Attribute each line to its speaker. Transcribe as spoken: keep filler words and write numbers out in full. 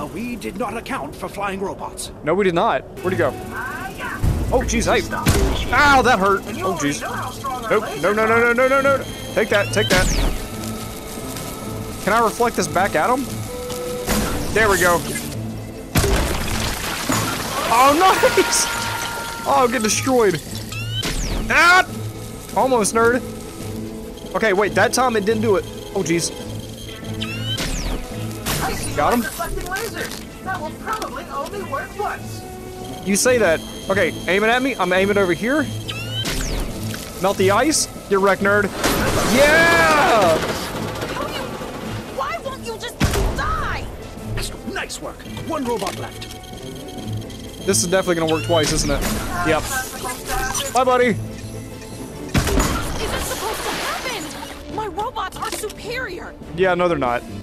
Speaker 1: Uh, we did not account for flying robots.
Speaker 2: No, we did not. Where'd he go? Oh, jeez, hey. Ow, that hurt. Oh, jeez. Nope. No, no, no, no, no, no, no. Take that, take that. Can I reflect this back at him? There we go. Oh, nice! Oh, get destroyed. Ah! Almost, nerd. Okay, wait, that time it didn't do it. Oh, jeez. Got him?
Speaker 3: That will probably only work once.
Speaker 2: You say that. Okay, aim it at me. I'm aiming over here. Melt the ice. Get wrecked, nerd. Yeah!
Speaker 4: Why won't you just die?
Speaker 1: Nice work. One robot left.
Speaker 2: This is definitely gonna work twice, isn't it? Yep. Bye, buddy.
Speaker 4: Is it supposed to happen? My robots are superior.
Speaker 2: Yeah, no, they're not.